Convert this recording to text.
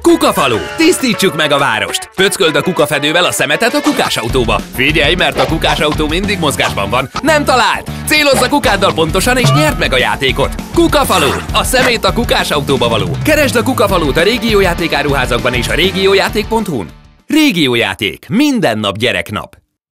Kukafalu! Tisztítsuk meg a várost! Pöcköld a kukafedővel a szemetet a kukásautóba. Figyelj, mert a kukásautó mindig mozgásban van. Nem talált! Célozz a kukáddal pontosan és nyerd meg a játékot! Kukafalu! A szemét a kukásautóba való. Keresd a Kukafalut a régiójátékáruházakban és a régiójáték.hu-n. Régiójáték. Minden nap gyereknap.